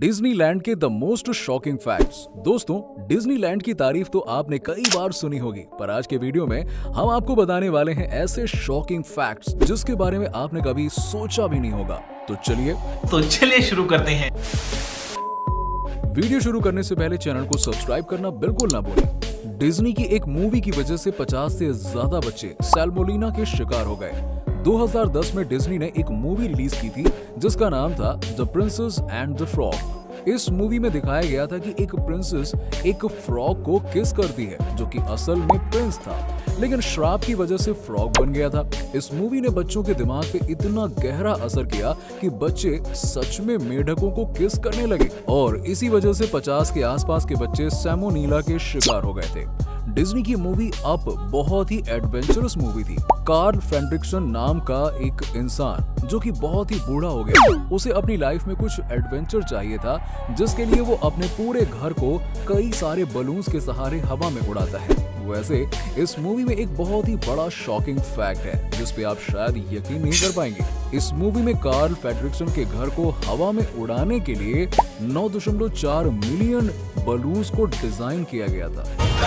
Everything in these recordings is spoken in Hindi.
डिज्नीलैंड के द मोस्ट शॉकिंग फैक्ट्स। दोस्तों, डिज्नीलैंड की तारीफ तो आपने कई बार सुनी होगी, पर आज के वीडियो में हम आपको बताने वाले हैं ऐसे शॉकिंग फैक्ट्स जिसके बारे में आपने कभी सोचा भी नहीं होगा। तो चलिए शुरू करते हैं। वीडियो शुरू करने से पहले चैनल को सब्सक्राइब करना बिल्कुल ना भूलें। डिज्नी की एक मूवी की वजह से 50 से ज्यादा बच्चे सैल्मोनेला के शिकार हो गए। 2010 में डिज्नी ने एक मूवी रिलीज की थी जिसका नाम था the princess and the frog. इस मूवी में दिखाया गया था कि एक प्रिंसेस एक फ्रॉग को किस करती है जो कि असल में प्रिंस था, लेकिन श्राप की वजह से फ्रॉग बन गया था। इस मूवी ने बच्चों के दिमाग पे इतना गहरा असर किया कि बच्चे सच में मेढकों को किस करने लगे और इसी वजह से 50 के आसपास के बच्चे सैल्मोनेला के शिकार हो गए थे। डिज्नी की मूवी अप बहुत ही एडवेंचरस मूवी थी। कार्ल फ्रेडरिक्सन नाम का एक इंसान जो कि बहुत ही बूढ़ा हो गया, उसे अपनी लाइफ में कुछ एडवेंचर चाहिए था जिसके लिए वो अपने पूरे घर को कई सारे बलून्स के सहारे हवा में उड़ाता है। वैसे इस मूवी में एक बहुत ही बड़ा शॉकिंग फैक्ट है जिस पे आप शायद यकीन नहीं कर पाएंगे। इस मूवी में कार्ल फ्रेडरिक्सन के घर को हवा में उड़ाने के लिए 9.4 मिलियन बलून्स को डिजाइन किया गया था।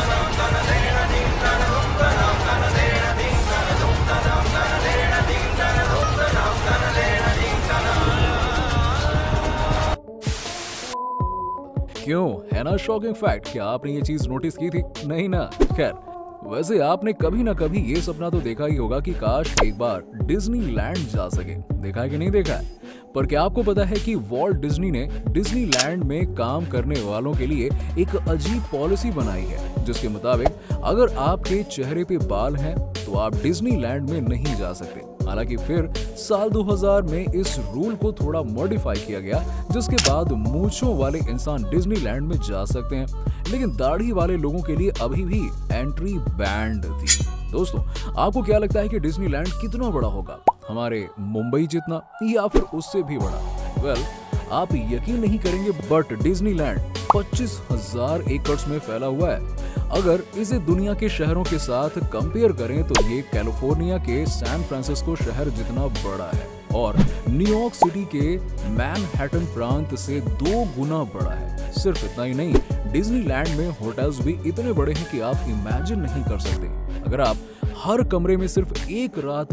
क्यों, है ना शॉकिंग फैक्ट? क्या आपने ये चीज नोटिस की थी? नहीं ना? खैर, वैसे आपने कभी ना कभी ये सपना तो देखा ही होगा कि काश एक बार डिज्नीलैंड जा सके। देखा है कि नहीं देखा है? पर क्या आपको पता है कि वॉल्ट डिज्नी ने डिज्नीलैंड में काम करने वालों के लिए एक अजीब पॉलिसी बनाई है जिसके मुताबिक अगर आपके चेहरे पे बाल हैं तो आप डिज्नीलैंड में नहीं जा सकते। हालांकि फिर साल 2000 में इस रूल को थोड़ा मॉडिफाई किया गया जिसके बाद मूंछों वाले इंसान डिज्नीलैंड में जा सकते हैं, लेकिन दाढ़ी वाले लोगों के लिए अभी भी एंट्री बैंड थी। दोस्तों, आपको क्या लगता है कि डिज्नीलैंड कितना बड़ा होगा? हमारे मुंबई जितना या फिर उससे भी बड़ा? वेल, आप यकीन नहीं करेंगे बट डिज्नीलैंड 25,000 एकड़ में फैला हुआ है। अगर इसे दुनिया के शहरों के साथ कंपेयर करें तो ये कैलिफोर्निया के सैन फ्रांसिस्को शहर जितना बड़ा है और न्यूयॉर्क सिटी के मैनहट्टन प्रांत से 2 गुना बड़ा है। सिर्फ इतना ही नहीं, डिज्नीलैंड में होटल्स भी इतने बड़े हैं कि आप इमेजिन नहीं कर सकते। अगर आप हर कमरे में सिर्फ एक रात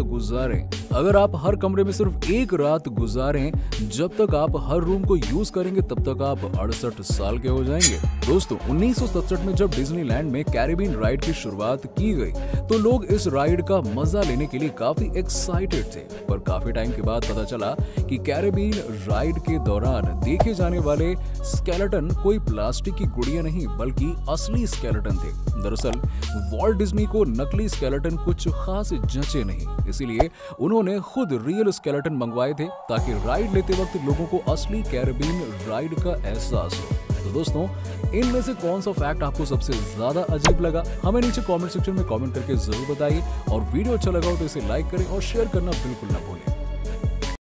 गुजारें, जब तक आप हर रूम को यूज करेंगे तब तक आप 68 साल के हो जाएंगे। दोस्तों, 1967 में जब डिज्नीलैंड में कैरेबियन राइड की शुरुआत की गई तो लोग इस राइड का मजा लेने के लिए काफी एक्साइटेड थे, पर काफी टाइम के बाद पता चला कि कैरेबियन राइड के दौरान देखे जाने वाले स्केलेटन कोई प्लास्टिक की गुड़िया नहीं बल्कि असली स्केलेटन थे। दरअसल वॉल्ट डिज्नी को नकली स्केलेटन कुछ खास जंचे नहीं, इसीलिए उन्होंने खुद रियल स्केलेटन मंगवाए थे ताकि राइड लेते वक्त लोगों को असली कैरेबियन राइड का एहसास हो। तो दोस्तों, इनमें से कौन सा फैक्ट आपको सबसे ज्यादा अजीब लगा? हमें नीचे कमेंट सेक्शन में कमेंट करके जरूर बताइए और वीडियो अच्छा लगा हो तो इसे लाइक करें और शेयर करना बिल्कुल ना भूलें।